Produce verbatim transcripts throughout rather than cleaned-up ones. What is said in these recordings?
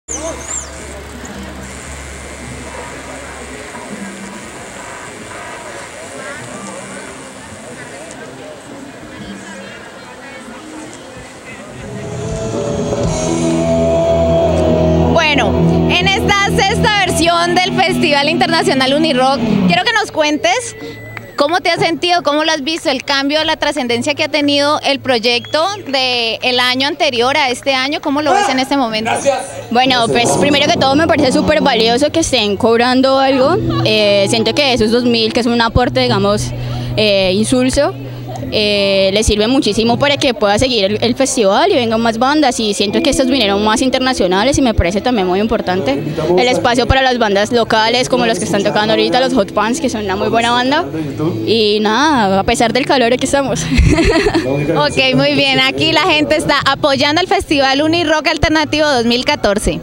Bueno, en esta sexta versión del Festival Internacional Unirock, quiero que nos cuentes cómo te has sentido, cómo lo has visto, el cambio, la trascendencia que ha tenido el proyecto del año anterior a este año, ¿cómo lo ves en este momento? Bueno, pues primero que todo me parece súper valioso que estén cobrando algo, eh, siento que esos dos mil, que es un aporte, digamos, eh, insulso, Eh, le sirve muchísimo para que pueda seguir el, el festival y vengan más bandas, y siento que estos vinieron más internacionales y me parece también muy importante el espacio para las bandas locales como los que están tocando ahorita, los Hot Pants, que son una muy buena banda, y nada, a pesar del calor aquí estamos. Ok, muy bien, aquí la gente está apoyando el Festival Unirock Alternativo dos mil catorce.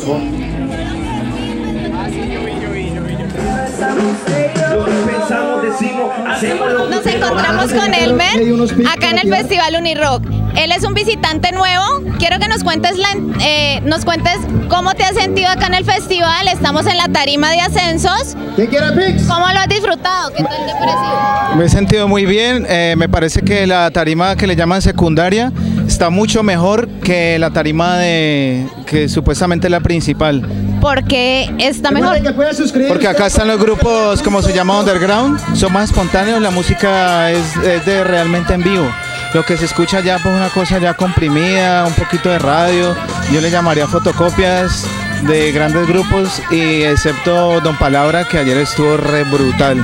Nos encontramos con Elmer acá en el Festival Unirock. Él es un visitante nuevo. Quiero que nos cuentes, la, eh, nos cuentes cómo te has sentido acá en el festival. Estamos en la tarima de ascensos. ¿Cómo lo has disfrutado? ¿Qué tal te ha parecido? Me he sentido muy bien. Eh, me parece que la tarima que le llaman secundaria está mucho mejor que la tarima de que supuestamente es la principal. ¿Por qué está mejor? Porque acá están los grupos, como se llama, underground, son más espontáneos, la música es, es de realmente en vivo. Lo que se escucha ya pues una cosa ya comprimida, un poquito de radio, yo le llamaría fotocopias de grandes grupos, y excepto Don Palabra, que ayer estuvo re brutal.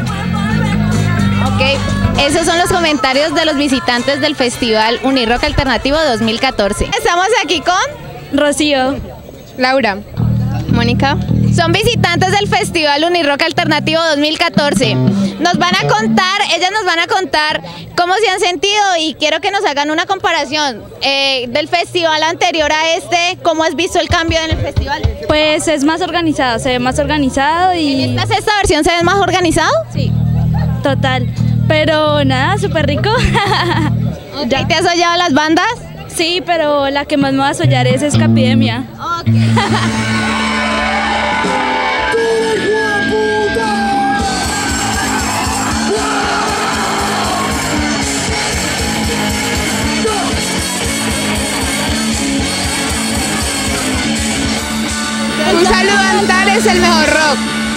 Ok, esos son los comentarios de los visitantes del Festival Unirock Alternativo dos mil catorce. Estamos aquí con Rocío, Laura, Mónica. Son visitantes del Festival Unirock Alternativo dos mil catorce. Nos van a contar, ellas nos van a contar cómo se han sentido, y quiero que nos hagan una comparación eh, del festival anterior a este. ¿Cómo has visto el cambio en el festival? Pues es más organizado, se ve más organizado y... ¿En esta sexta versión se ve más organizado? Sí, total. Pero nada, súper rico. Okay. ¿Te has oyado las bandas? Sí, pero la que más me va a soñar es Escapidemia. Okay. Un saludo a Antares, el mejor rock.